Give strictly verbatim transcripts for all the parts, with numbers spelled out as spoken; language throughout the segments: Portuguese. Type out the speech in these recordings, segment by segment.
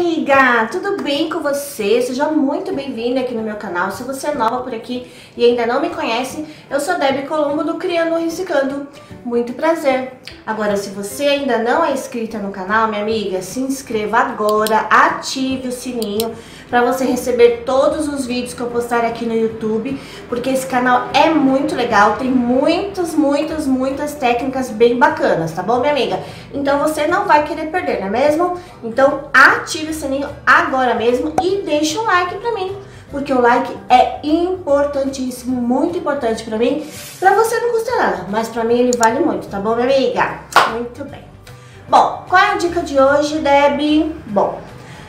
amiga! Tudo bem com você? Seja muito bem-vinda aqui no meu canal. Se você é nova por aqui e ainda não me conhece, eu sou Debbie Colombo do Criando Riscando. Muito prazer! Agora, se você ainda não é inscrita no canal, minha amiga, se inscreva agora, ative o sininho para você receber todos os vídeos que eu postar aqui no YouTube, porque esse canal é muito legal, tem muitas, muitas, muitas técnicas bem bacanas, tá bom, minha amiga? Então você não vai querer perder, não é mesmo? Então ative o sininho agora mesmo e deixa um like pra mim, porque o like é importantíssimo, muito importante pra mim. Pra você não custa nada, mas pra mim ele vale muito, tá bom, minha amiga? Muito bem. Bom, qual é a dica de hoje, Debbie? Bom,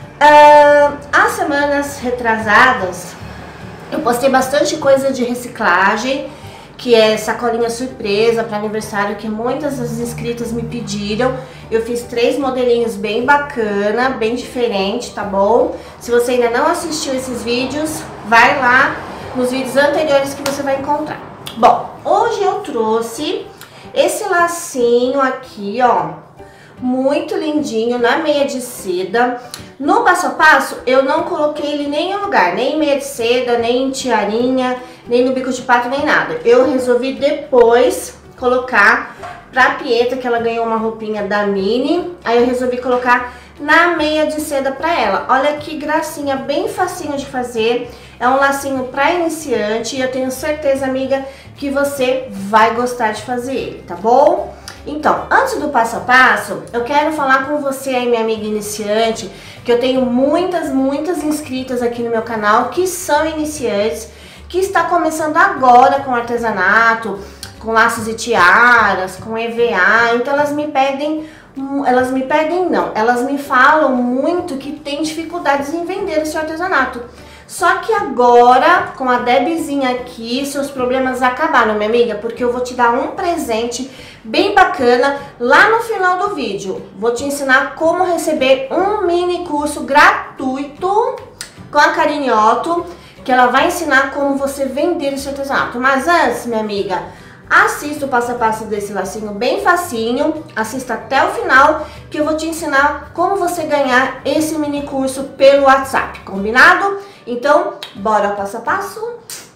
Uh, há semanas retrasadas eu postei bastante coisa de reciclagem, que é sacolinha surpresa para aniversário, que muitas das inscritas me pediram. Eu fiz três modelinhos bem bacana, bem diferente, tá bom? Se você ainda não assistiu esses vídeos, vai lá nos vídeos anteriores que você vai encontrar. Bom, hoje eu trouxe esse lacinho aqui, ó, muito lindinho, na meia de seda. No passo a passo, eu não coloquei ele em nenhum lugar, nem em meia de seda, nem em tiarinha, nem no bico de pato, nem nada. Eu resolvi depois colocar pra Pieta, que ela ganhou uma roupinha da Mini, aí eu resolvi colocar na meia de seda pra ela. Olha que gracinha, bem facinho de fazer. É um lacinho pra iniciante e eu tenho certeza, amiga, que você vai gostar de fazer ele, tá bom? Então, antes do passo a passo, eu quero falar com você aí, minha amiga iniciante, que eu tenho muitas, muitas inscritas aqui no meu canal que são iniciantes, que está começando agora com artesanato, com laços e tiaras, com E V A, então elas me pedem, elas me pedem não, elas me falam muito que tem dificuldades em vender esse artesanato. Só que agora, com a Debzinha aqui, seus problemas acabaram, minha amiga, porque eu vou te dar um presente bem bacana lá no final do vídeo. Vou te ensinar como receber um mini curso gratuito com a Carinhoto, que ela vai ensinar como você vender esse artesanato. Mas antes, minha amiga, assista o passo a passo desse lacinho bem facinho, assista até o final, que eu vou te ensinar como você ganhar esse mini curso pelo WhatsApp, combinado? Então, bora ao passo a passo?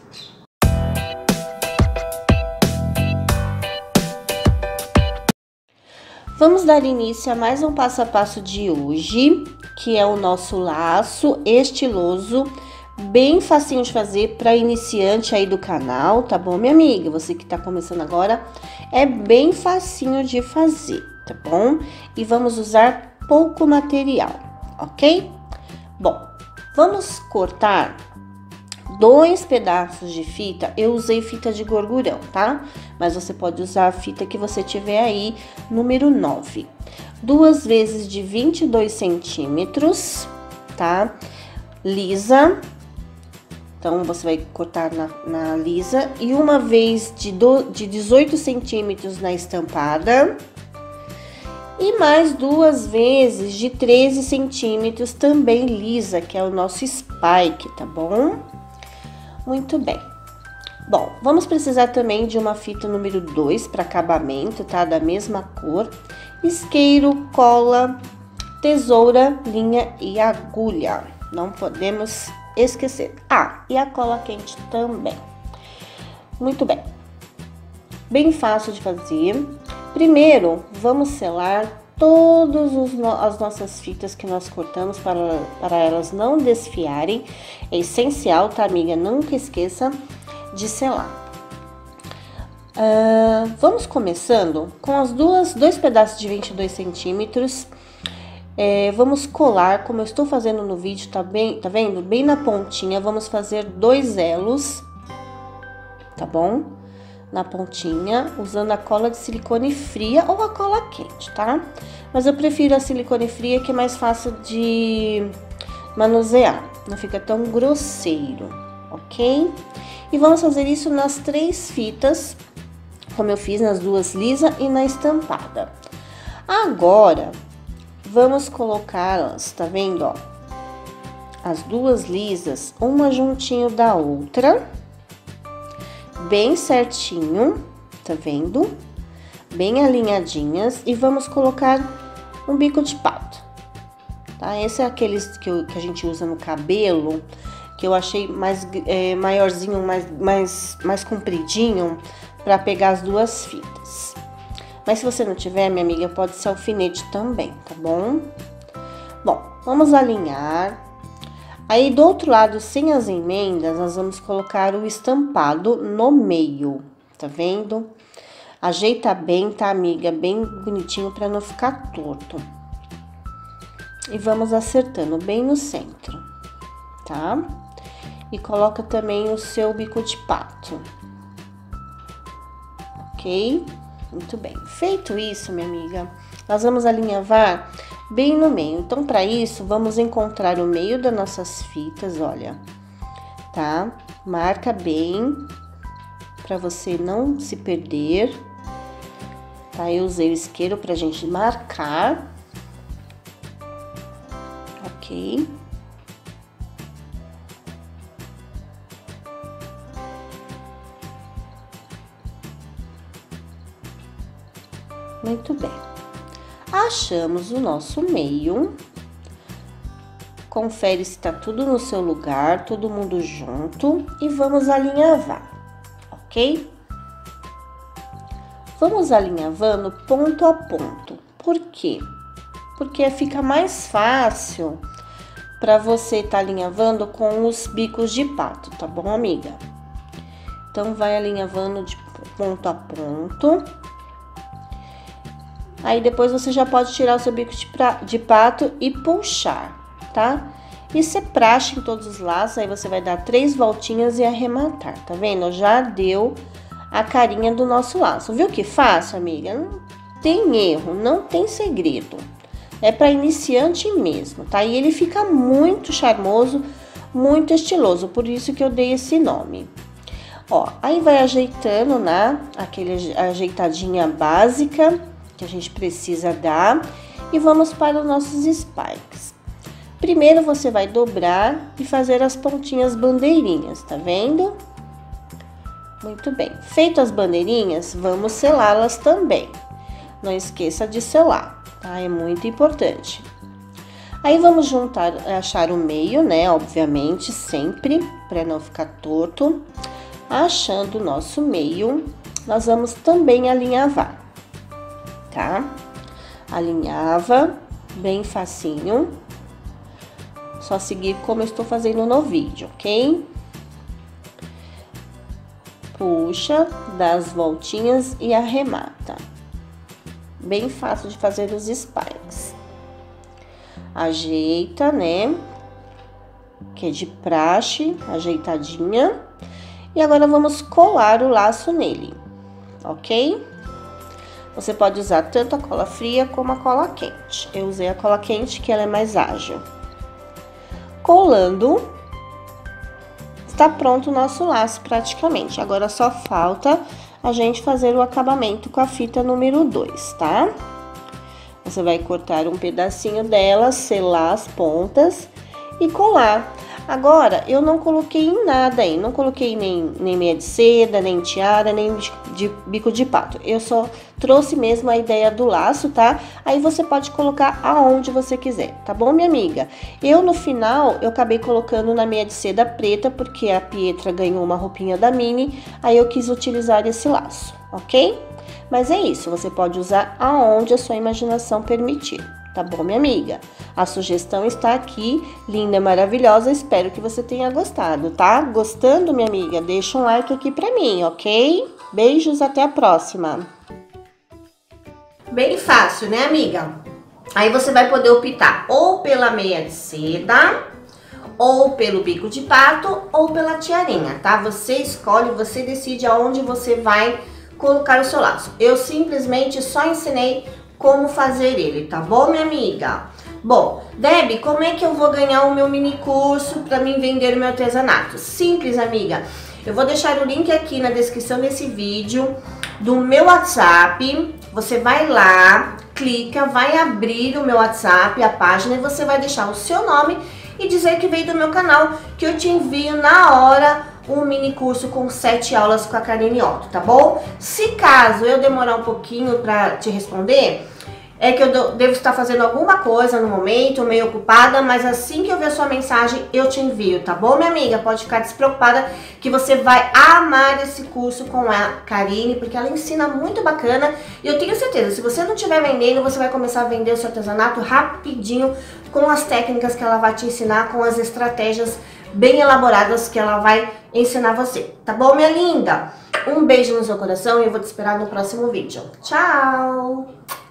Vamos dar início a mais um passo a passo de hoje, que é o nosso laço estiloso, bem facinho de fazer para iniciante aí do canal, tá bom, minha amiga? Você que tá começando agora, é bem facinho de fazer, tá bom? E vamos usar pouco material, ok? Bom, vamos cortar dois pedaços de fita. Eu usei fita de gorgurão, tá? Mas você pode usar a fita que você tiver aí, número nove. Duas vezes de vinte e dois centímetros, tá? Lisa. Então, você vai cortar na, na lisa. E uma vez de, do, de dezoito centímetros na estampada. E mais duas vezes de treze centímetros também lisa, que é o nosso spike, tá bom? Muito bem. Bom, vamos precisar também de uma fita número dois para acabamento, tá? Da mesma cor. Isqueiro, cola, tesoura, linha e agulha. Não podemos esquecer. Ah, e a cola quente também. Muito bem. Bem fácil de fazer. Primeiro, vamos selar todas as nossas fitas que nós cortamos para, para elas não desfiarem. É essencial, tá, amiga? Nunca esqueça de selar. Uh, vamos começando com as duas, dois pedaços de vinte e dois centímetros. É, vamos colar, como eu estou fazendo no vídeo, tá bem, tá vendo? Bem na pontinha, vamos fazer dois elos, tá bom? Na pontinha, usando a cola de silicone fria ou a cola quente, tá? Mas eu prefiro a silicone fria, que é mais fácil de manusear, não fica tão grosseiro, ok? E vamos fazer isso nas três fitas, como eu fiz nas duas lisa e na estampada. Agora, vamos colocá-las, tá vendo, ó? As duas lisas, uma juntinho da outra, bem certinho, tá vendo? Bem alinhadinhas, e vamos colocar um bico de pato, tá? Esse é aqueles que, eu, que a gente usa no cabelo, que eu achei mais é, maiorzinho, mais, mais, mais compridinho, para pegar as duas fitas. Mas se você não tiver, minha amiga, pode ser alfinete também, tá bom? Bom, vamos alinhar. Aí, do outro lado, sem as emendas, nós vamos colocar o estampado no meio, tá vendo? Ajeita bem, tá, amiga? Bem bonitinho para não ficar torto. E vamos acertando bem no centro, tá? E coloca também o seu bico de pato. Ok? Muito bem. Feito isso, minha amiga, nós vamos alinhavar bem no meio. Então, para isso, vamos encontrar o meio das nossas fitas, olha, tá? Marca bem, para você não se perder, tá? Eu usei o isqueiro pra gente marcar, ok? Muito bem. Achamos o nosso meio. Confere se tá tudo no seu lugar, todo mundo junto. E vamos alinhavar, ok? Vamos alinhavando ponto a ponto. Por quê? Porque fica mais fácil para você tá alinhavando com os bicos de pato, tá bom, amiga? Então, vai alinhavando de ponto a ponto. Aí, depois você já pode tirar o seu bico de, pra, de pato e puxar, tá? Isso é praxe em todos os laços, aí você vai dar três voltinhas e arrematar, tá vendo? Já deu a carinha do nosso laço. Viu que fácil, amiga? Não tem erro, não tem segredo. É para iniciante mesmo, tá? E ele fica muito charmoso, muito estiloso, por isso que eu dei esse nome. Ó, aí vai ajeitando, né? Aquele ajeitadinha básica que a gente precisa dar e vamos para os nossos spikes. Primeiro você vai dobrar e fazer as pontinhas bandeirinhas, tá vendo? Muito bem. Feito as bandeirinhas, vamos selá-las também. Não esqueça de selar, tá? É muito importante. Aí vamos juntar, achar o meio, né? Obviamente, sempre, para não ficar torto. Achando o nosso meio, nós vamos também alinhavar, tá? Alinhava bem facinho. Só seguir como eu estou fazendo no vídeo, ok? Puxa, dá as voltinhas e arremata. Bem fácil de fazer os spikes. Ajeita, né? Que é de praxe, ajeitadinha. E agora vamos colar o laço nele, ok? Você pode usar tanto a cola fria como a cola quente. Eu usei a cola quente, que ela é mais ágil. Colando, está pronto o nosso laço praticamente. Agora só falta a gente fazer o acabamento com a fita número dois, tá? Você vai cortar um pedacinho dela, selar as pontas e colar. Agora, eu não coloquei em nada aí, não coloquei nem, nem meia de seda, nem tiara, nem de, de bico de pato. Eu só trouxe mesmo a ideia do laço, tá? Aí você pode colocar aonde você quiser, tá bom, minha amiga? Eu, no final, eu acabei colocando na meia de seda preta, porque a Pietra ganhou uma roupinha da Minnie, aí eu quis utilizar esse laço, ok? Mas é isso, você pode usar aonde a sua imaginação permitir. Tá bom, minha amiga? A sugestão está aqui, linda, maravilhosa. Espero que você tenha gostado, tá? Gostando, minha amiga? Deixa um like aqui pra mim, ok? Beijos, até a próxima. Bem fácil, né, amiga? Aí você vai poder optar ou pela meia de seda, ou pelo bico de pato, ou pela tiarinha, tá? Você escolhe, você decide aonde você vai colocar o seu laço. Eu simplesmente só ensinei como fazer ele, tá bom, minha amiga? Bom, Deb, como é que eu vou ganhar o meu mini curso para mim vender o meu artesanato? Simples, amiga. Eu vou deixar o link aqui na descrição desse vídeo do meu WhatsApp. Você vai lá, clica, vai abrir o meu WhatsApp, a página, e você vai deixar o seu nome e dizer que veio do meu canal, que eu te envio na hora um mini curso com sete aulas com a Karine Otto, tá bom? Se caso eu demorar um pouquinho para te responder, é que eu devo estar fazendo alguma coisa no momento, meio ocupada, mas assim que eu ver a sua mensagem, eu te envio, tá bom, minha amiga? Pode ficar despreocupada que você vai amar esse curso com a Karine, porque ela ensina muito bacana. E eu tenho certeza, se você não estiver vendendo, você vai começar a vender o seu artesanato rapidinho, com as técnicas que ela vai te ensinar, com as estratégias bem elaboradas que ela vai ensinar você. Tá bom, minha linda? Um beijo no seu coração e eu vou te esperar no próximo vídeo. Tchau!